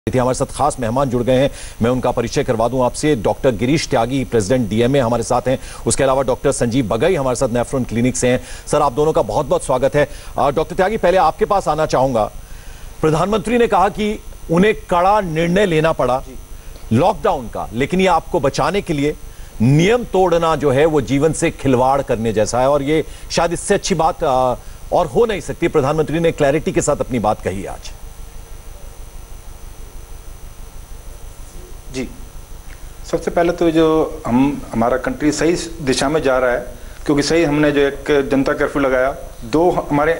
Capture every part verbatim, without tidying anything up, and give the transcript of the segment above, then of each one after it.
हमारे साथ खास मेहमान जुड़ गए हैं। मैं उनका परिचय करवा दूं आपसे। Doctor Girish Tyagi, president DMA हमारे साथ हैं। उसके अलावा डॉक्टर संजीव बगई हमारे साथ नेफ्रॉन क्लिनिक से हैं। सर, आप दोनों का बहुत बहुत स्वागत है। डॉक्टर त्यागी, पहले आपके पास आना चाहूंगा। प्रधानमंत्री ने कहा कि उन्हें कड़ा निर्णय लेना पड़ा लॉकडाउन का, लेकिन ये आपको बचाने के लिए नियम तोड़ना जो है वो जीवन से खिलवाड़ करने जैसा है, और ये शायद इससे अच्छी बात और हो नहीं सकती। प्रधानमंत्री ने क्लैरिटी के साथ अपनी बात कही आज। जी, सबसे पहले तो जो हम हमारा कंट्री सही दिशा में जा रहा है, क्योंकि सही हमने जो एक जनता कर्फ्यू लगाया, दो हमारे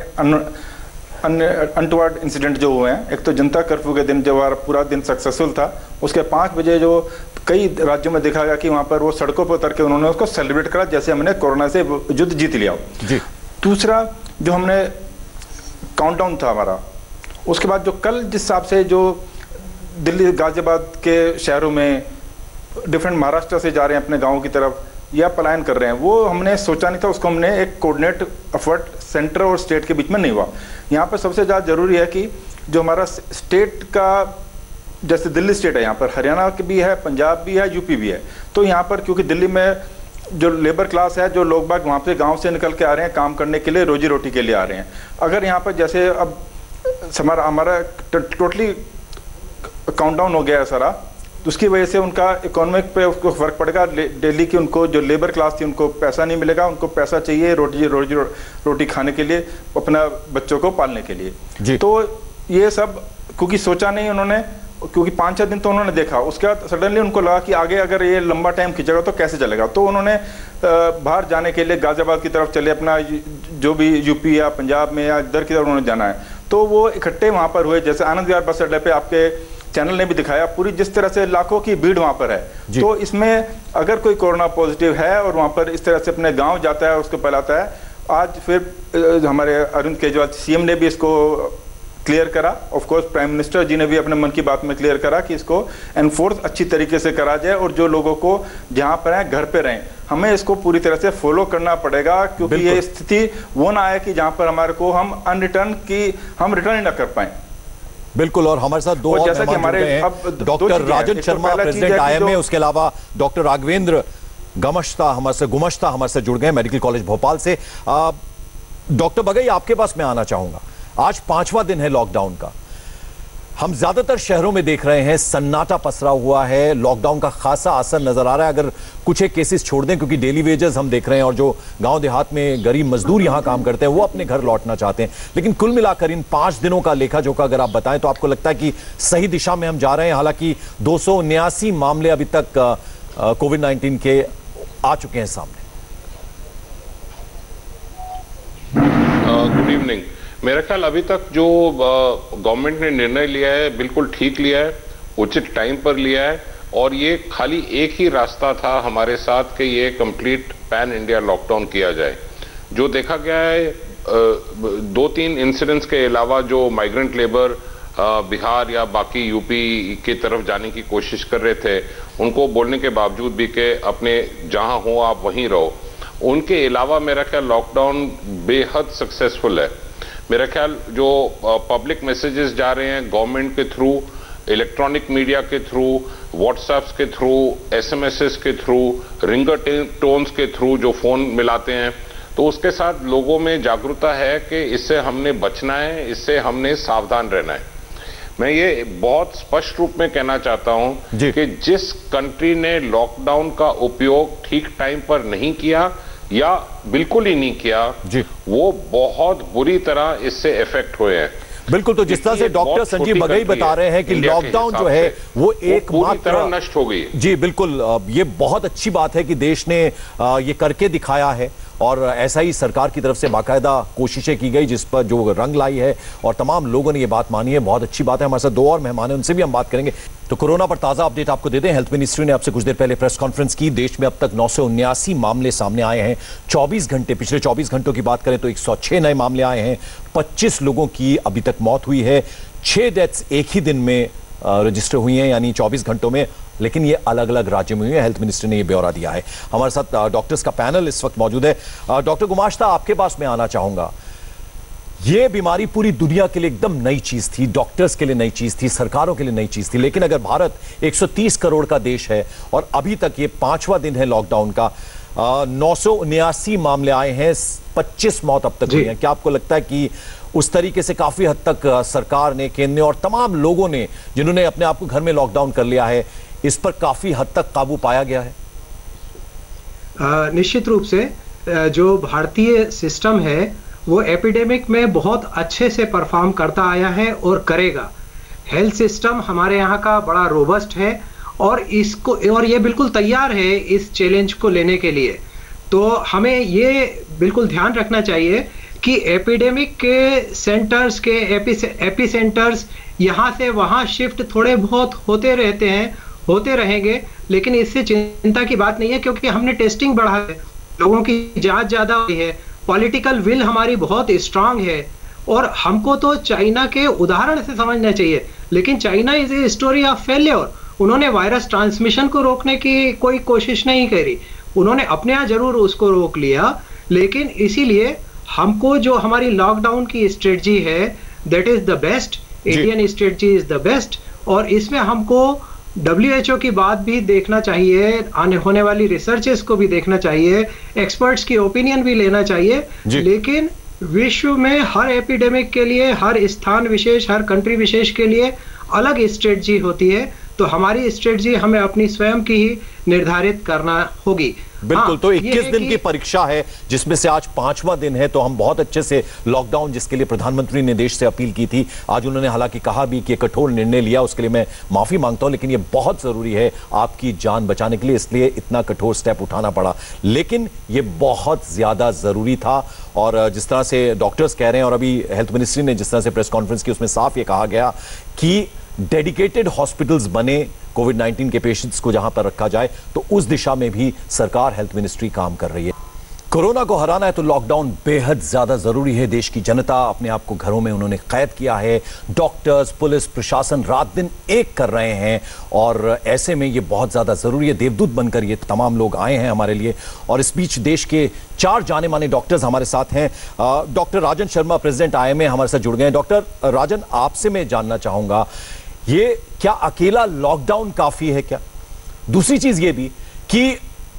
अनटुवर्ड इंसिडेंट जो हुए हैं। एक तो जनता कर्फ्यू के दिन जब हमारा पूरा दिन सक्सेसफुल था, उसके पाँच बजे जो कई राज्यों में देखा गया कि वहाँ पर वो सड़कों पर उतर के उन्होंने उसको सेलिब्रेट करा जैसे हमने कोरोना से युद्ध जीत लिया। जी। दूसरा जो हमने काउंटडाउन था हमारा, उसके बाद जो कल जिस हिसाब से जो दिल्ली गाजियाबाद के शहरों में डिफरेंट महाराष्ट्र से जा रहे हैं अपने गाँव की तरफ या पलायन कर रहे हैं, वो हमने सोचा नहीं था। उसको हमने एक कोऑर्डिनेट एफर्ट सेंटर और स्टेट के बीच में नहीं हुआ। यहाँ पर सबसे ज़्यादा जरूरी है कि जो हमारा स्टेट का, जैसे दिल्ली स्टेट है, यहाँ पर हरियाणा की भी है, पंजाब भी है, यूपी भी है। तो यहाँ पर क्योंकि दिल्ली में जो लेबर क्लास है, जो लोग बाग वहाँ पे गाँव से निकल के आ रहे हैं काम करने के लिए, रोजी रोटी के लिए आ रहे हैं। अगर यहाँ पर जैसे अब हमारा हमारा टोटली काउंटडाउन हो गया है सारा, तो उसकी वजह से उनका इकोनॉमिक पे उसको फर्क पड़ेगा। डेली की उनको जो लेबर क्लास थी उनको पैसा नहीं मिलेगा, उनको पैसा चाहिए रोटी रोजी रो, रोटी खाने के लिए, अपना बच्चों को पालने के लिए। तो ये सब क्योंकि सोचा नहीं उन्होंने, क्योंकि पाँच छः दिन तो उन्होंने देखा, उसके बाद सडनली उनको लगा कि आगे अगर ये लंबा टाइम खींचेगा तो कैसे चलेगा। तो उन्होंने बाहर जाने के लिए गाजियाबाद की तरफ चले, अपना जो भी यूपी या पंजाब में या इधर की तरफ उन्होंने जाना है। तो वो इकट्ठे वहाँ पर हुए, जैसे आनंद विहार बस अड्डे पे आपके चैनल ने भी दिखाया, पूरी जिस तरह से लाखों की भीड़ वहाँ पर है। तो इसमें अगर कोई कोरोना पॉजिटिव है और वहाँ पर इस तरह से अपने गांव जाता है, उसको फैलाता है। आज फिर हमारे अरविंद केजरीवाल सीएम ने भी इसको क्लियर करा, of course prime minister ji ने भी अपने मन की बात में क्लियर करा कि इसको एनफोर्स अच्छी तरीके से करा जाए, और जो लोगों को जहाँ पर हैं घर पे रहें। हमें इसको पूरी तरह से फॉलो करना पड़ेगा, क्योंकि ये स्थिति वो ना आए कि जहाँ पर हमारे को हम अनरिटर्न की हम रिटर्न ही ना कर पाए। बिल्कुल। और हमारे साथ दो और जैसा कि हमारे doctor Rajan Sharma, president IMA, उसके अलावा डॉक्टर राघवेंद्र गमश्ता हमारे से गुमश्ता हमारे से जुड़ गए मेडिकल कॉलेज भोपाल से। डॉक्टर बगई, आपके पास मैं आना चाहूंगा। आज पांचवा दिन है लॉकडाउन का। हम ज्यादातर शहरों में देख रहे हैं सन्नाटा पसरा हुआ है, लॉकडाउन का खासा असर नजर आ रहा है। अगर कुछ एक केसेस छोड़ दें, क्योंकि डेली वेजेस हम देख रहे हैं और जो गांव देहात में गरीब मजदूर यहां काम करते हैं वो अपने घर लौटना चाहते हैं, लेकिन कुल मिलाकर इन पांच दिनों का लेखा जोखा अगर आप बताएं तो आपको लगता है कि सही दिशा में हम जा रहे हैं? हालांकि दो सौ उन्यासी मामले अभी तक कोविड नाइन्टीन के आ चुके हैं सामने। Good evening. मेरा ख्याल अभी तक जो गवर्नमेंट ने निर्णय लिया है बिल्कुल ठीक लिया है, उचित टाइम पर लिया है, और ये खाली एक ही रास्ता था हमारे साथ कि ये कंप्लीट पैन इंडिया लॉकडाउन किया जाए। जो देखा गया है, दो तीन इंसिडेंट्स के अलावा जो माइग्रेंट लेबर बिहार या बाकी यूपी की तरफ जाने की कोशिश कर रहे थे, उनको बोलने के बावजूद भी कि अपने जहां हो आप वहीं रहो, उनके अलावा मेरा ख्याल लॉकडाउन बेहद सक्सेसफुल है। मेरा ख्याल जो पब्लिक मैसेजेस जा रहे हैं गवर्नमेंट के थ्रू, इलेक्ट्रॉनिक मीडिया के थ्रू, व्हाट्सएप्स के थ्रू, एसएमएसेस के थ्रू, रिंगर टोन्स के थ्रू जो फोन मिलाते हैं, तो उसके साथ लोगों में जागरूकता है कि इससे हमने बचना है, इससे हमने सावधान रहना है। मैं ये बहुत स्पष्ट रूप में कहना चाहता हूं कि जिस कंट्री ने लॉकडाउन का उपयोग ठीक टाइम पर नहीं किया या बिल्कुल ही नहीं किया, वो बहुत बुरी तरह इससे इफेक्ट हुए हैं। बिल्कुल। तो जिस तरह से डॉक्टर संजीव बगई बता रहे हैं कि लॉकडाउन जो है वो एक मात्र नष्ट हो गई। जी बिल्कुल, ये बहुत अच्छी बात है कि देश ने ये करके दिखाया है, और ऐसा ही सरकार की तरफ से बाकायदा कोशिशें की गई जिस पर जो रंग लाई है, और तमाम लोगों ने ये बात मानी है। बहुत अच्छी बात है। हमारे साथ दो और मेहमान हैं, उनसे भी हम बात करेंगे। तो कोरोना पर ताजा अपडेट आपको दे दें। हेल्थ मिनिस्ट्री ने आपसे कुछ देर पहले प्रेस कॉन्फ्रेंस की। देश में अब तक नौ सौ उन्यासी मामले सामने आए हैं। चौबीस घंटे पिछले चौबीस घंटों की बात करें तो एक सौ छह नए मामले आए हैं। पच्चीस लोगों की अभी तक मौत हुई है। छह डेथ्स एक ही दिन में रजिस्टर हुई हैं, यानी चौबीस घंटों में, लेकिन ये अलग अलग राज्यों में हुई है। हेल्थ मिनिस्ट्री ने ये ब्यौरा दिया है। हमारे साथ डॉक्टर्स का पैनल इस वक्त मौजूद है। डॉक्टर गुमाश्ता, आपके पास मैं आना चाहूंगा। ये बीमारी पूरी दुनिया के लिए एकदम नई चीज थी, डॉक्टर्स के लिए नई चीज थी, सरकारों के लिए नई चीज थी। लेकिन अगर भारत एक सौ तीस करोड़ का देश है और अभी तक ये पांचवा दिन है लॉकडाउन का, नौ सौ उन्यासी मामले आए हैं, पच्चीस मौत अब तक हुई हैं, क्या आपको लगता है कि उस तरीके से काफी हद तक सरकार ने, केंद्र ने और तमाम लोगों ने जिन्होंने अपने आप को घर में लॉकडाउन कर लिया है, इस पर काफी हद तक काबू पाया गया है? आ, निश्चित रूप से जो भारतीय सिस्टम है वो एपिडेमिक में बहुत अच्छे से परफॉर्म करता आया है और करेगा। हेल्थ सिस्टम हमारे यहाँ का बड़ा रोबस्ट है और इसको और ये बिल्कुल तैयार है इस चैलेंज को लेने के लिए। तो हमें ये बिल्कुल ध्यान रखना चाहिए कि एपिडेमिक के सेंटर्स के एपी एपी सेंटर्स यहाँ से वहाँ शिफ्ट थोड़े बहुत होते रहते हैं, होते रहेंगे, लेकिन इससे चिंता की बात नहीं है क्योंकि हमने टेस्टिंग बढ़ा है, लोगों की जांच ज्यादा हुई है, पॉलिटिकल विल हमारी बहुत स्ट्रांग है। और हमको तो चाइना के उदाहरण से समझना चाहिए, लेकिन China is a story of failure. उन्होंने वायरस ट्रांसमिशन को रोकने की कोई कोशिश नहीं करी, उन्होंने अपने यहाँ जरूर उसको रोक लिया, लेकिन इसीलिए हमको जो हमारी लॉकडाउन की स्ट्रेटजी है that is the best, Indian strategy is the best. और इसमें हमको डब्ल्यू एच ओ की बात भी देखना चाहिए, आने होने वाली रिसर्चेस को भी देखना चाहिए, एक्सपर्ट्स की ओपिनियन भी लेना चाहिए। लेकिन विश्व में हर एपिडेमिक के लिए, हर स्थान विशेष, हर कंट्री विशेष के लिए अलग स्ट्रेटजी होती है। तो हमारी स्ट्रेटजी हमें अपनी स्वयं की ही निर्धारित करना होगी। बिल्कुल। हाँ, तो इक्कीस दिन की परीक्षा है जिसमें से आज पांचवा दिन है, तो हम बहुत अच्छे से लॉकडाउन जिसके लिए प्रधानमंत्री ने देश से अपील की थी, आज उन्होंने हालांकि कहा भी कि कठोर निर्णय लिया, उसके लिए मैं माफी मांगता हूं, लेकिन ये बहुत जरूरी है आपकी जान बचाने के लिए, इसलिए इतना कठोर स्टेप उठाना पड़ा, लेकिन ये बहुत ज्यादा जरूरी था। और जिस तरह से डॉक्टर्स कह रहे हैं और अभी हेल्थ मिनिस्ट्री ने जिस तरह से प्रेस कॉन्फ्रेंस की उसमें साफ ये कहा गया कि डेडिकेटेड हॉस्पिटल्स बने कोविड नाइनटीन के पेशेंट्स को जहां पर रखा जाए, तो उस दिशा में भी सरकार, हेल्थ मिनिस्ट्री काम कर रही है। कोरोना को हराना है तो लॉकडाउन बेहद ज्यादा जरूरी है। देश की जनता अपने आप को घरों में उन्होंने कैद किया है, डॉक्टर्स, पुलिस, प्रशासन रात दिन एक कर रहे हैं और ऐसे में ये बहुत ज्यादा जरूरी है। देवदूत बनकर ये तमाम लोग आए हैं हमारे लिए और इस बीच देश के चार जाने माने डॉक्टर्स हमारे साथ हैं। Doctor Rajan Sharma, president I M A, हमारे साथ जुड़ गए हैं। डॉक्टर राजन, आपसे मैं जानना चाहूंगा, ये क्या अकेला लॉकडाउन काफी है क्या? दूसरी चीज ये भी कि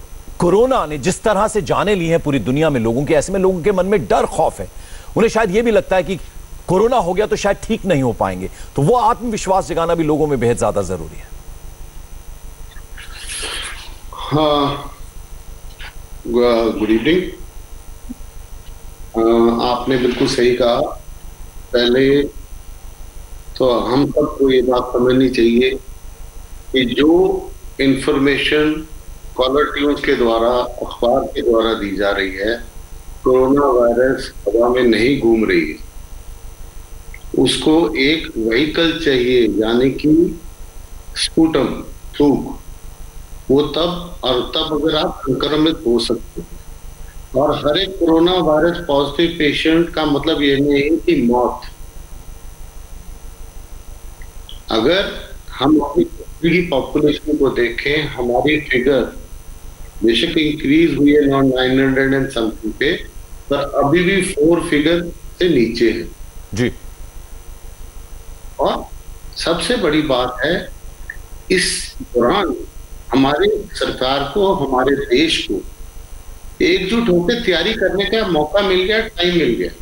कोरोना ने जिस तरह से जाने ली है पूरी दुनिया में लोगों के, ऐसे में लोगों के मन में डर, खौफ है, उन्हें शायद ये भी लगता है कि कोरोना हो गया तो शायद ठीक नहीं हो पाएंगे, तो वो आत्मविश्वास जगाना भी लोगों में बेहद ज्यादा जरूरी है। हाँ, गुड इवनिंग। आपने बिल्कुल सही कहा। पहले तो हम सबको ये बात समझनी चाहिए कि जो इंफॉर्मेशन कॉलर ट्यून्स के द्वारा, अखबार के द्वारा दी जा रही है, कोरोना वायरस हवा में नहीं घूम रही है, उसको एक व्हीकल चाहिए, यानी कि स्पूटम, थूक, वो तब और तब अगर आप संक्रमित हो सकते हैं। और हर एक कोरोना वायरस पॉजिटिव पेशेंट का मतलब ये नहीं है कि मौत। अगर हम अपनी पॉपुलेशन को देखें, हमारी फिगर बेशक इंक्रीज हुई है नाइन हंड्रेड एंड समथिंग पे, पर अभी भी फोर फिगर से नीचे है जी। और सबसे बड़ी बात है, इस दौरान हमारी सरकार को, हमारे देश को एकजुट होकर तैयारी करने का मौका मिल गया, टाइम मिल गया।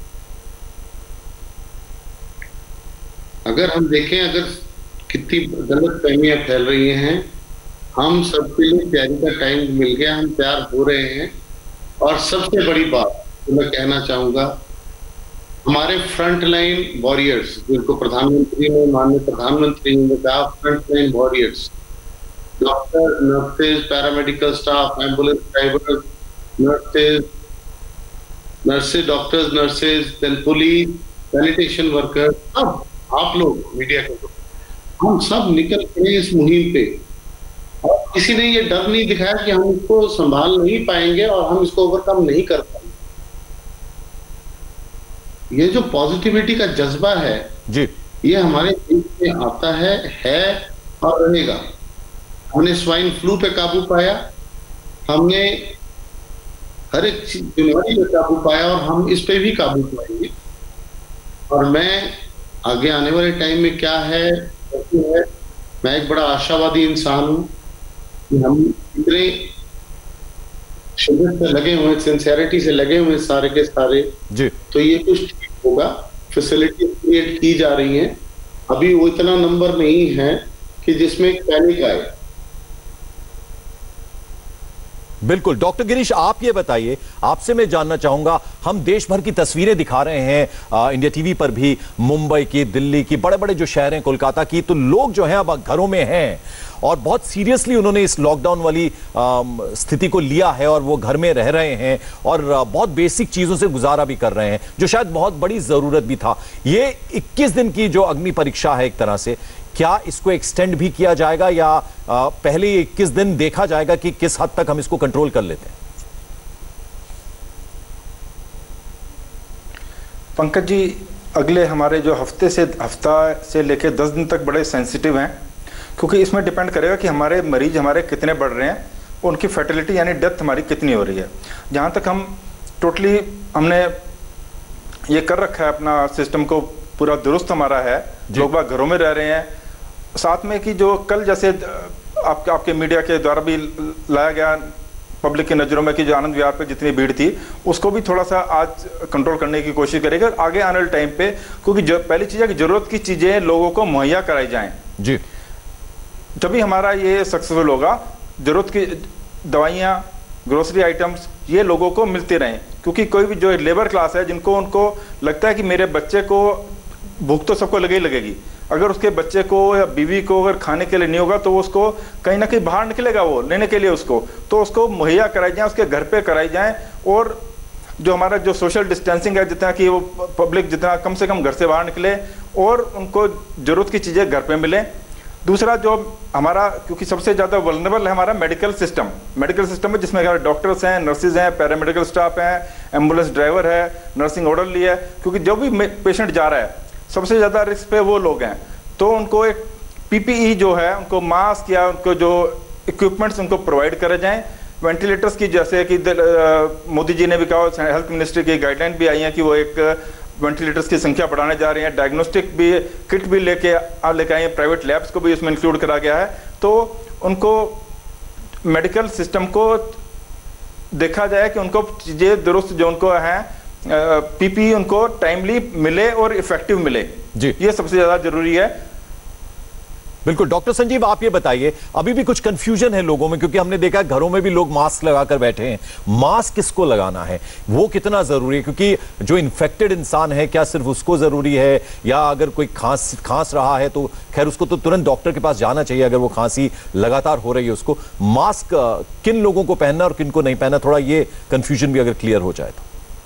अगर हम देखें, अगर कितनी गलत फहमियां फैल रही हैं, हम सबके लिए तैयारी का टाइम मिल गया, हम तैयार हो रहे हैं। और सबसे बड़ी बात तो मैं कहना चाहूंगा, हमारे फ्रंट लाइन वॉरियर्स, जिनको प्रधानमंत्री ने, माननीय प्रधानमंत्री ने कहा front line warriors, doctor, nurses, paramedical staff, ambulance driver, nurses nurses doctors, nurses, then police, sanitation workers, सब आप लोग मीडिया के लोग, हम सब निकल पड़े इस मुहिम पे। और किसी ने ये डर नहीं दिखाया कि हम इसको संभाल नहीं पाएंगे और हम इसको ओवरकम नहीं कर पाएंगे। ये जो पॉजिटिविटी का जज्बा है जी, ये हमारे देश में आता है है और रहेगा। हमने स्वाइन फ्लू पे काबू पाया, हमने हर एक बीमारी पे काबू पाया और हम इस पे भी काबू पाएंगे। और मैं आगे आने वाले टाइम में क्या है, है मैं एक बड़ा आशावादी इंसान हूं कि हम इतने शिद्दत से लगे हुए, सिंसियरिटी से लगे हुए सारे के सारे जी, तो ये कुछ ठीक होगा। फैसिलिटी क्रिएट की जा रही हैं, अभी वो इतना नंबर नहीं है कि जिसमें पैनिक आए। बिल्कुल। डॉक्टर गिरीश, आप ये बताइए, आपसे मैं जानना चाहूंगा, हम देश भर की तस्वीरें दिखा रहे हैं आ, इंडिया टीवी पर भी, मुंबई की, दिल्ली की, बड़े बड़े जो शहर हैं, कोलकाता की, तो लोग जो हैं अब घरों में हैं और बहुत सीरियसली उन्होंने इस लॉकडाउन वाली आ, स्थिति को लिया है और वो घर में रह रहे हैं और आ, बहुत बेसिक चीजों से गुजारा भी कर रहे हैं, जो शायद बहुत बड़ी जरूरत भी था। ये इक्कीस दिन की जो अग्नि परीक्षा है एक तरह से, क्या इसको एक्सटेंड भी किया जाएगा या आ, पहले इक्कीस दिन देखा जाएगा कि किस हद तक हम इसको कंट्रोल कर लेते हैं? पंकज जी, अगले हमारे जो हफ्ते से हफ्ता से लेकर दस दिन तक बड़े सेंसिटिव हैं, क्योंकि इसमें डिपेंड करेगा कि हमारे मरीज हमारे कितने बढ़ रहे हैं, उनकी फर्टिलिटी यानी डेथ हमारी कितनी हो रही है। जहाँ तक हम टोटली हमने ये कर रखा है, अपना सिस्टम को पूरा दुरुस्त हमारा है, लोग बाग घरों में रह रहे हैं। साथ में कि जो कल जैसे आप, आपके मीडिया के द्वारा भी लाया गया पब्लिक की नज़रों में कि जो आनंद विहार पे जितनी भीड़ थी, उसको भी थोड़ा सा आज कंट्रोल करने की कोशिश करेगा आगे आने वाले टाइम पे, क्योंकि जो पहली चीज़ है कि ज़रूरत की चीज़ें लोगों को मुहैया कराई जाएं। जी, जब भी हमारा ये सक्सेसफुल होगा, ज़रूरत की दवाइयाँ, ग्रोसरी आइटम्स ये लोगों को मिलते रहें, क्योंकि कोई भी जो लेबर क्लास है, जिनको उनको लगता है कि मेरे बच्चे को भूख तो सबको लगे ही लगेगी, अगर उसके बच्चे को या बीवी को अगर खाने के लिए नहीं होगा तो उसको कहीं ना कहीं बाहर निकलेगा वो लेने के लिए, उसको तो उसको मुहैया कराई जाए, उसके घर पे कराई जाए। और जो हमारा जो सोशल डिस्टेंसिंग है, जितना कि वो पब्लिक जितना कम से कम घर से बाहर निकले और उनको ज़रूरत की चीज़ें घर पे मिलें। दूसरा जो हमारा, क्योंकि सबसे ज़्यादा वल्नरेबल है हमारा मेडिकल सिस्टम, मेडिकल सिस्टम में जिसमें हमारे डॉक्टर्स हैं, नर्सिज हैं, पैरामेडिकल स्टाफ हैं, एम्बुलेंस ड्राइवर है, नर्सिंग ऑर्डरली है, क्योंकि जो भी पेशेंट जा रहा है सबसे ज़्यादा रिस्क पे वो लोग हैं, तो उनको एक पीपीई जो है, उनको मास्क या उनको जो इक्विपमेंट्स उनको प्रोवाइड करे जाएं। वेंटिलेटर्स की, जैसे कि मोदी जी ने भी कहा, हेल्थ मिनिस्ट्री की गाइडलाइन भी आई है कि वो एक वेंटिलेटर्स की संख्या बढ़ाने जा रही है, डायग्नोस्टिक भी किट भी लेके लेके आए हैं, प्राइवेट लैब्स को भी इसमें इंक्लूड करा गया है। तो उनको मेडिकल सिस्टम को देखा जाए कि उनको चीज़ें दुरुस्त जो उनको हैं, पीपी उनको टाइमली मिले और इफेक्टिव मिले जी, ये सबसे ज्यादा जरूरी है। बिल्कुल। डॉक्टर संजीव, आप ये बताइए, अभी भी कुछ कंफ्यूजन है लोगों में, क्योंकि हमने देखा घरों में भी लोग मास्क लगाकर बैठे हैं। मास्क किसको लगाना है, वो कितना जरूरी है, क्योंकि जो इन्फेक्टेड इंसान है क्या सिर्फ उसको जरूरी है, या अगर कोई खांस खांस रहा है तो खैर उसको तो तुरंत डॉक्टर के पास जाना चाहिए अगर वो खांसी लगातार हो रही है उसको। मास्क किन लोगों को पहनना और किन को नहीं पहनना, थोड़ा ये कंफ्यूजन भी अगर क्लियर हो जाए तो।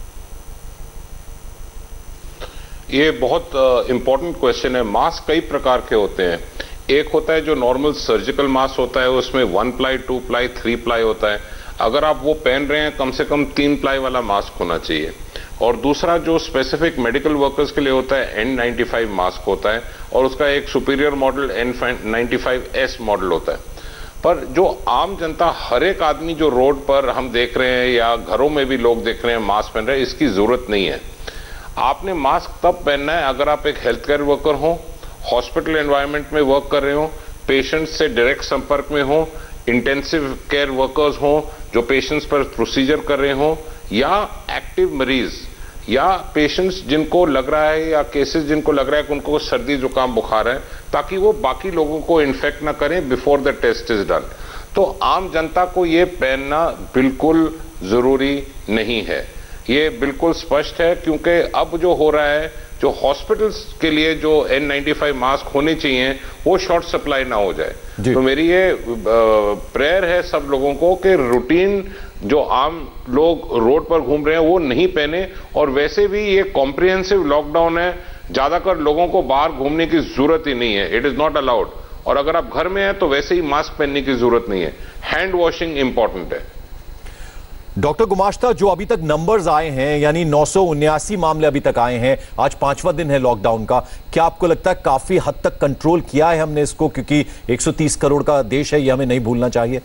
ये बहुत इंपॉर्टेंट क्वेश्चन है। मास्क कई प्रकार के होते हैं। एक होता है जो नॉर्मल सर्जिकल मास्क होता है, उसमें one ply, two ply, three ply होता है। अगर आप वो पहन रहे हैं, कम से कम तीन प्लाई वाला मास्क होना चाहिए। और दूसरा जो स्पेसिफिक मेडिकल वर्कर्स के लिए होता है, एन नाइन्टी फाइव मास्क होता है, और उसका एक superior model N ninety five S model होता है। पर जो आम जनता, हर एक आदमी जो रोड पर हम देख रहे हैं या घरों में भी लोग देख रहे हैं मास्क पहन रहे हैं, इसकी जरूरत नहीं है। आपने मास्क तब पहनना है अगर आप एक हेल्थ केयर वर्कर हो, हॉस्पिटल एनवायरनमेंट में वर्क कर रहे हो, पेशेंट से डायरेक्ट संपर्क में हो, इंटेंसिव केयर वर्कर्स हो जो पेशेंट्स पर प्रोसीजर कर रहे हो, या एक्टिव मरीज, या पेशेंट्स जिनको लग रहा है, या केसेस जिनको लग रहा है कि उनको सर्दी जुकाम बुखार है, ताकि वो बाकी लोगों को इन्फेक्ट ना करें before the test is done. तो आम जनता को ये पहनना बिल्कुल जरूरी नहीं है, ये बिल्कुल स्पष्ट है। क्योंकि अब जो हो रहा है, जो हॉस्पिटल्स के लिए जो एन नाइन्टी फाइव मास्क होने चाहिए वो शॉर्ट सप्लाई ना हो जाए। तो मेरी ये प्रेयर है सब लोगों को कि रूटीन जो आम लोग रोड पर घूम रहे हैं वो नहीं पहने। और वैसे भी ये कॉम्प्रिहेंसिव लॉकडाउन है, ज्यादातर लोगों को बाहर घूमने की जरूरत ही नहीं है, इट इज नॉट अलाउड। और अगर आप घर में हैं तो वैसे ही मास्क पहनने की जरूरत नहीं है। हैंड वॉशिंग इंपॉर्टेंट है। डॉक्टर गुमाश्ता, जो अभी तक नंबर्स आए हैं, यानी नौ सौ उन्यासी मामले अभी तक आए हैं, आज पांचवा दिन है लॉकडाउन का, क्या आपको लगता है काफी हद तक कंट्रोल किया है हमने इसको, क्योंकि एक सौ तीस करोड़ का देश है, ये हमें नहीं भूलना चाहिए?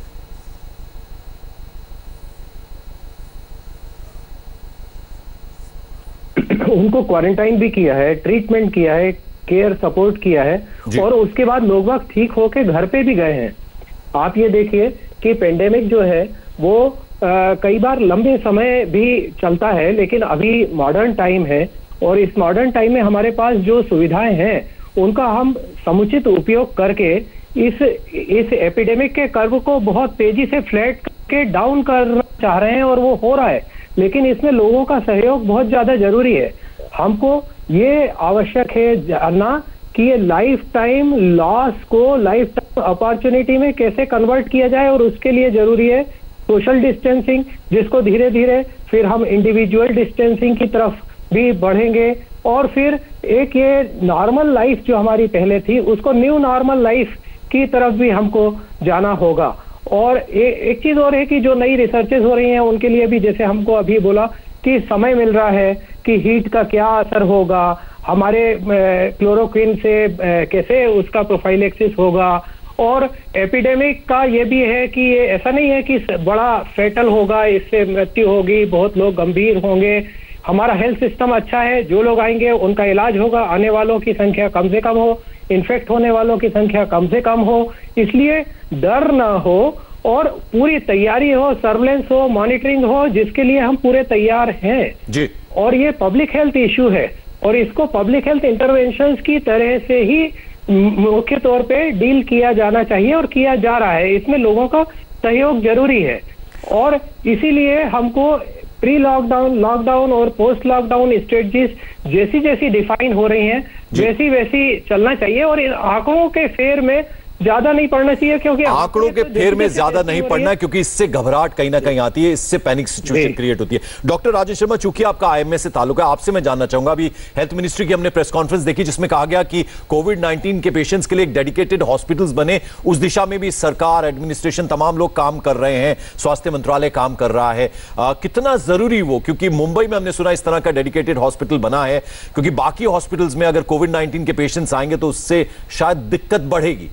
उनको क्वारंटाइन भी किया है, ट्रीटमेंट किया है, केयर सपोर्ट किया है, और उसके बाद लोग वक्त ठीक होके घर पे भी गए हैं। आप ये देखिए कि पेंडेमिक जो है वो आ, कई बार लंबे समय भी चलता है, लेकिन अभी मॉडर्न टाइम है और इस मॉडर्न टाइम में हमारे पास जो सुविधाएं हैं उनका हम समुचित उपयोग करके इस इस एपिडेमिक के कर्व को बहुत तेजी से फ्लैट के डाउन करना चाह रहे हैं, और वो हो रहा है। लेकिन इसमें लोगों का सहयोग बहुत ज्यादा जरूरी है। हमको ये आवश्यक है जानना कि ये लाइफ टाइम लॉस को लाइफ टाइम अपॉर्चुनिटी में कैसे कन्वर्ट किया जाए, और उसके लिए जरूरी है सोशल डिस्टेंसिंग, जिसको धीरे धीरे फिर हम इंडिविजुअल डिस्टेंसिंग की तरफ भी बढ़ेंगे, और फिर एक ये नॉर्मल लाइफ जो हमारी पहले थी उसको न्यू नॉर्मल लाइफ की तरफ भी हमको जाना होगा। और ए, एक चीज और है कि जो नई रिसर्चेस हो रही हैं उनके लिए भी, जैसे हमको अभी बोला कि समय मिल रहा है कि हीट का क्या असर होगा, हमारे क्लोरोक्विन से कैसे उसका प्रोफाइलेक्सिस होगा, और एपिडेमिक का ये भी है कि ये ऐसा नहीं है कि बड़ा फेटल होगा, इससे मृत्यु होगी, बहुत लोग गंभीर होंगे। हमारा हेल्थ सिस्टम अच्छा है, जो लोग आएंगे उनका इलाज होगा, आने वालों की संख्या कम से कम हो, इन्फेक्ट होने वालों की संख्या कम से कम हो, इसलिए डर ना हो और पूरी तैयारी हो, सर्वेलेंस हो, मॉनिटरिंग हो, जिसके लिए हम पूरे तैयार हैं जी। और ये पब्लिक हेल्थ इश्यू है और इसको पब्लिक हेल्थ इंटरवेंशंस की तरह से ही मुख्य तौर पे डील किया जाना चाहिए और किया जा रहा है। इसमें लोगों का सहयोग जरूरी है और इसीलिए हमको प्री लॉकडाउन, लॉकडाउन और पोस्ट लॉकडाउन स्ट्रेटजीज जैसी जैसी डिफाइन हो रही हैं वैसी वैसी चलना चाहिए और इन आंकड़ों के फेर में ज्यादा नहीं पड़ना चाहिए, क्योंकि आंकड़ों के फेर में ज्यादा नहीं पड़ना, क्योंकि इससे घबराहट कहीं ना कहीं आती है, इससे पैनिक सिचुएशन क्रिएट होती है। डॉक्टर राजन शर्मा, चूंकि आपका आईएमए से ताल्लुक है, आपसे मैं जानना चाहूंगा, अभी हेल्थ मिनिस्ट्री की हमने प्रेस कॉन्फ्रेंस देखी जिसमें कहा गया कि कोविड नाइनटीन के पेशेंट्स के लिए एक डेडिकेटेड हॉस्पिटल्स बने, उस दिशा में भी सरकार, एडमिनिस्ट्रेशन, तमाम लोग काम कर रहे हैं, स्वास्थ्य मंत्रालय काम कर रहा है। आ, कितना जरूरी वो, क्योंकि मुंबई में हमने सुना इस तरह का डेडिकेटेड हॉस्पिटल बना है, क्योंकि बाकी हॉस्पिटल्स में अगर कोविड नाइनटीन के पेशेंट्स आएंगे तो उससे शायद दिक्कत बढ़ेगी,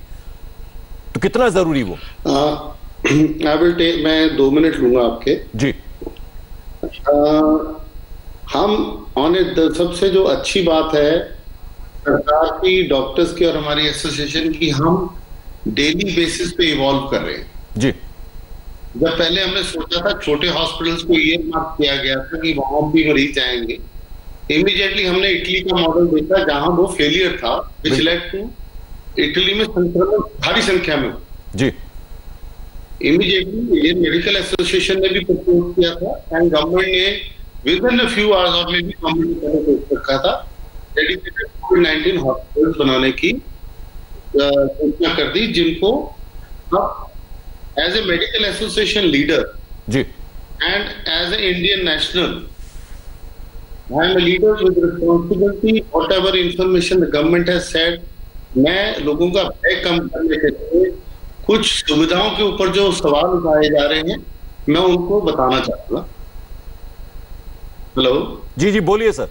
तो कितना जरूरी वो? आई विल टेक, मैं दो मिनट लूंगा आपके जी। uh, हम ऑन ए, सबसे जो अच्छी बात है सरकार की, डॉक्टर्स की और हमारी एसोसिएशन की, हम डेली बेसिस पे इवॉल्व कर रहे हैं जी। जब पहले हमने सोचा था छोटे हॉस्पिटल्स को ये मार्क किया गया था कि वहां भी मरीज आएंगे, इमीडिएटली हमने इटली का मॉडल देखा जहां वो फेलियर था, विच लेड टू इटली में संक्रमण भारी संख्या में जी। इमीडिएटली इंडियन मेडिकल एसोसिएशन ने भी प्रपोज किया था एंड गवर्नमेंट ने within a few hours और में भी गवर्नमेंट ने प्रपोज रखा था डेडिकेटेड कोविड नाइनटीन हॉस्पिटल्स बनाने की घोषणा कर दी, जिनको अब as a medical association leader जी and as a Indian national I M A leader with responsibility, whatever information the government has said, मैं लोगों का भय कम करने के लिए कुछ सुविधाओं के ऊपर जो सवाल उठाए जा रहे हैं मैं उनको बताना चाहूंगा। हेलो जी जी बोलिए सर।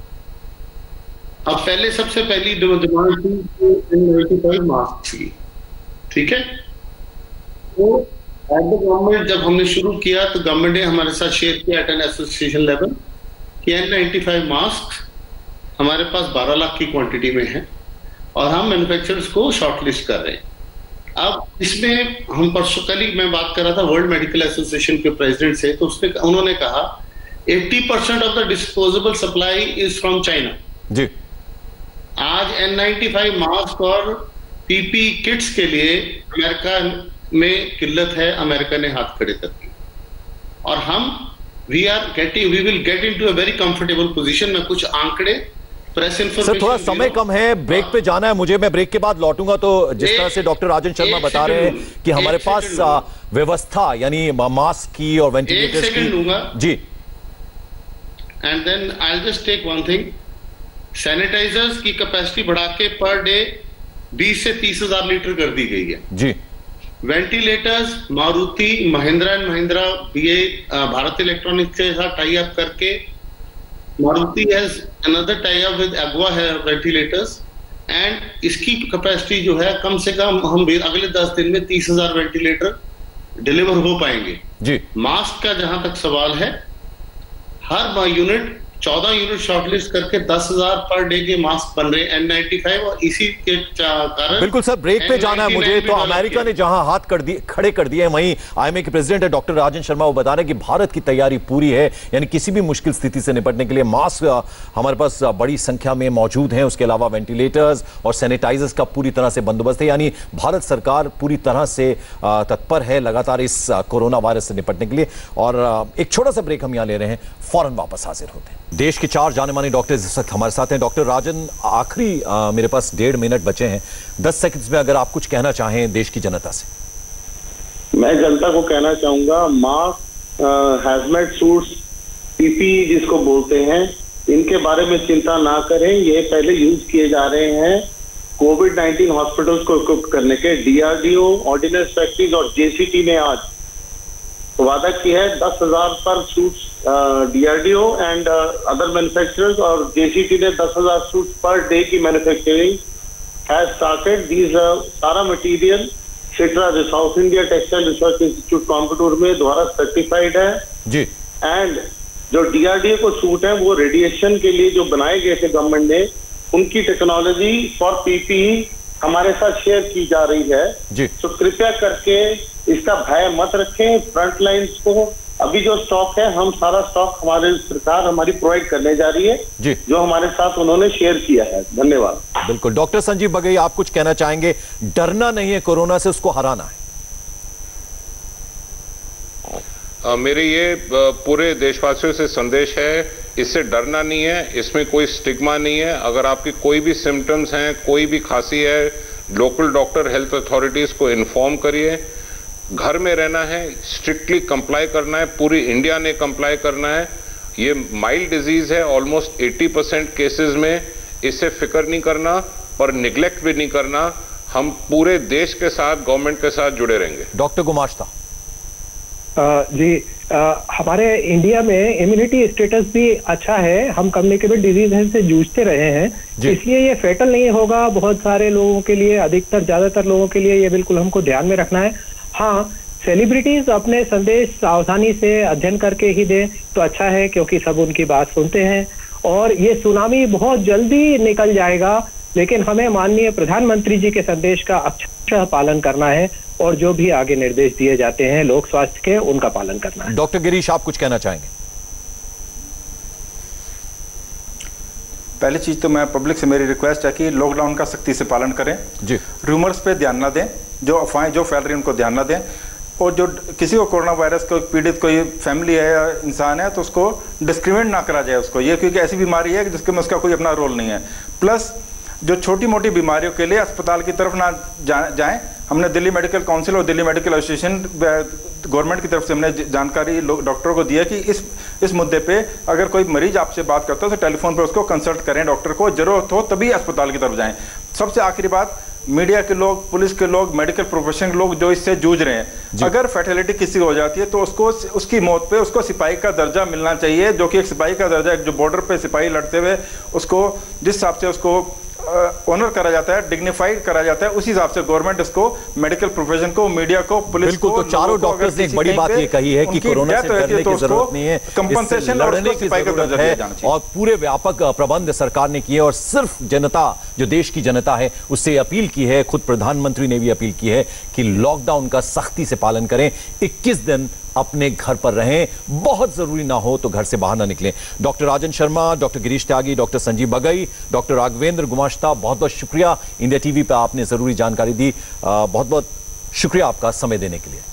अब पहले सबसे पहली डिमांड थी मास्क की, ठीक है। तो एट द गवर्नमेंट जब हमने शुरू किया तो गवर्नमेंट ने हमारे साथ शेयर किया एट एन एसोसिएशन लेवल कि एन नाइन्टी फाइव मास्क हमारे पास बारह लाख की क्वांटिटी में है और हम मैन्युफैक्चरर्स को शॉर्टलिस्ट कर रहे हैं। अब इसमें हम परसों कल ही मैं बात कर रहा था वर्ल्ड मेडिकल एसोसिएशन के प्रेसिडेंट से, तो उसने उन्होंने कहा अस्सी percent of the disposable supply is from China जी। आज एन नाइन्टी फाइव मास्क और पीपी किट्स के लिए अमेरिका में किल्लत है, अमेरिका ने हाथ खड़े कर दिए और हम we are getting we will get into a very comfortable position में। कुछ आंकड़े सर, थोड़ा समय कम है, ब्रेक पे जाना है मुझे, मैं ब्रेक के बाद लौटूंगा। तो जिस तरह से डॉक्टर राजन शर्मा बता रहे हैं कि हमारे पास व्यवस्था यानी मास्क की और वेंटिलेटर्स की जी। And then I will just take one thing, sanitisers की कैपेसिटी बढ़ा के पर डे बीस से तीस हजार लीटर कर दी गई है जी। Ventilators Maruti, Mahindra and Mahindra, BA, Bharat electronics के साथ टाई अप करके Maruti has another tie up with AgVa है वेंटिलेटर्स एंड इसकी कैपेसिटी जो है कम से कम हम अगले दस दिन में तीस हजार वेंटिलेटर डिलीवर हो पाएंगे जी। मास्क का जहां तक सवाल है, हर यूनिट चौदह यूनिट शॉर्टलिस्ट करके दस हजार पर डे के मास्क बन रहे हैं एन नाइंटी फाइव, और इसी के कारण बिल्कुल सर ब्रेक पे जाना है मुझे। तो अमेरिका ने जहां हाथ कर दिए खड़े कर दिए हैं, वहीं आईएमए के प्रेसिडेंट है डॉक्टर राजन शर्मा, वो बता रहे हैं कि भारत की तैयारी पूरी है, यानी किसी भी मुश्किल स्थिति से निपटने के लिए मास्क हमारे पास बड़ी संख्या में मौजूद हैं, उसके अलावा वेंटिलेटर्स और सैनिटाइजर्स का पूरी तरह से बंदोबस्त है, यानी भारत सरकार पूरी तरह से तत्पर है लगातार इस कोरोना वायरस से निपटने के लिए। और एक छोटा सा ब्रेक हम यहां ले रहे हैं, फौरन वापस हाजिर होते हैं। देश के चार जाने माने डॉक्टर इस वक्त हमारे साथ हैं। डॉक्टर राजन, आखिरी मेरे पास डेढ़ मिनट बचे हैं, दस सेकंड्स में अगर आप कुछ कहना चाहें देश की जनता से। मैं जनता को कहना चाहूंगा, मास्क, हैजमेट सूट्स, पीपीई जिसको बोलते हैं, इनके बारे में चिंता ना करें। ये पहले यूज किए जा रहे हैं कोविड नाइन्टीन हॉस्पिटल्स को इक्विप करने के। डीआरडीओ, ऑर्डिनेंस फैक्ट्रीज और जेसीटी ने आज वादा किया है दस हजार पर suits, DRDO and other manufacturers और जेसीटी ने दस हजार सूट्स पर डे की मैन्युफैक्चरिंग हैज स्टार्टेड। दीज सारा मटेरियल सिट्रा जो south India textile research institute Kanpur में द्वारा सर्टिफाइड है जी। एंड जो डीआरडीओ को सूट है वो रेडिएशन के लिए जो बनाए गए थे गवर्नमेंट ने, उनकी टेक्नोलॉजी फॉर पीपीई हमारे साथ शेयर की जा रही है जी। तो कृपया करके इसका भय मत रखें। फ्रंट लाइन्स को अभी जो स्टॉक है, हम सारा स्टॉक हमारे सरकार हमारी प्रोवाइड करने जा रही है जी, जो हमारे साथ उन्होंने शेयर किया है। धन्यवाद। बिल्कुल। डॉक्टर संजीव बघेई, आप कुछ कहना चाहेंगे? डरना नहीं है कोरोना से, उसको हराना है। आ, मेरे ये पूरे देशवासियों से संदेश है, इससे डरना नहीं है, इसमें कोई स्टिग्मा नहीं है। अगर आपकी कोई भी सिम्टम्स हैं, कोई भी खांसी है, लोकल डॉक्टर, हेल्थ अथॉरिटीज को इन्फॉर्म करिए। घर में रहना है, स्ट्रिक्टली कंप्लाई करना है, पूरी इंडिया ने कंप्लाई करना है। ये माइल्ड डिजीज है, ऑलमोस्ट अस्सी परसेंट केसेस में, इससे फिक्र नहीं करना और निगलेक्ट भी नहीं करना। हम पूरे देश के साथ, गवर्नमेंट के साथ जुड़े रहेंगे। डॉक्टर गुमाश्ता जी, आ, हमारे इंडिया में इम्यूनिटी स्टेटस भी अच्छा है, हम कम्युनिकेबल डिजीज से जूझते रहे हैं, इसलिए ये फेटल नहीं होगा बहुत सारे लोगों के लिए, अधिकतर ज्यादातर लोगों के लिए। ये बिल्कुल हमको ध्यान में रखना है। हाँ, सेलिब्रिटीज अपने संदेश सावधानी से अध्ययन करके ही दें तो अच्छा है, क्योंकि सब उनकी बात सुनते हैं। और ये सुनामी बहुत जल्दी निकल जाएगा, लेकिन हमें माननीय प्रधानमंत्री जी के संदेश का अच्छा पालन करना है और जो भी आगे निर्देश दिए जाते हैं लोक स्वास्थ्य के, उनका पालन करना है। डॉक्टर गिरीश, आप कुछ कहना चाहेंगे? पहली चीज तो मैं पब्लिक से मेरी रिक्वेस्ट है कि लॉकडाउन का सख्ती से पालन करें जी। रूमर्स पे ध्यान ना दें, जो अफवाहें जो फैल रही हैं उनको ध्यान ना दें। और जो किसी को कोरोना वायरस को पीड़ित कोई फैमिली है या इंसान है तो उसको डिस्क्रिमिनेट ना करा जाए उसको, ये क्योंकि ऐसी बीमारी है जिसके में उसका कोई अपना रोल नहीं है। प्लस जो छोटी मोटी बीमारियों के लिए अस्पताल की तरफ ना जा, जाएं। हमने दिल्ली मेडिकल काउंसिल और दिल्ली मेडिकल एसोसिएशन गवर्नमेंट की तरफ से हमने जानकारी डॉक्टरों को दी है कि इस इस मुद्दे पे अगर कोई मरीज आपसे बात करता है तो टेलीफोन पे उसको कंसल्ट करें डॉक्टर को, जरूरत हो तभी अस्पताल की तरफ जाएं। सबसे आखिरी बात, मीडिया के लोग, पुलिस के लोग, मेडिकल प्रोफेशन के लोग जो इससे जूझ रहे हैं, अगर फैटेलिटी किसी को हो जाती है तो उसको उसकी मौत पे उसको सिपाही का दर्जा मिलना चाहिए, जो कि एक सिपाही का दर्जा, एक जो बॉर्डर पे सिपाही लड़ते हुए उसको जिस हिसाब से उसको ऑनर करा जाता है, डिग्निफाइड करा जाता है, उसी हिसाब से गवर्नमेंट इसको मेडिकल प्रोफेशन को, मीडिया को, पुलिस को, तो चारों डॉक्टर्स ने एक बड़ी बात ये कही है कि कोरोना से डरने की जरूरत नहीं है, कंपनसेशन लड़ने की जरूरत है और पूरे व्यापक प्रबंध सरकार ने किए। और सिर्फ जनता, जो देश की जनता है, उससे अपील की है, खुद प्रधानमंत्री ने भी अपील की है कि लॉकडाउन का सख्ती से पालन करें, इक्कीस दिन अपने घर पर रहें, बहुत जरूरी ना हो तो घर से बाहर ना निकलें। Doctor Rajan Sharma, doctor Girish Tyagi, doctor Sanjeev Baghei, doctor Raghavendra Gumashta, बहुत बहुत शुक्रिया। इंडिया टीवी पर आपने जरूरी जानकारी दी, बहुत बहुत शुक्रिया आपका समय देने के लिए।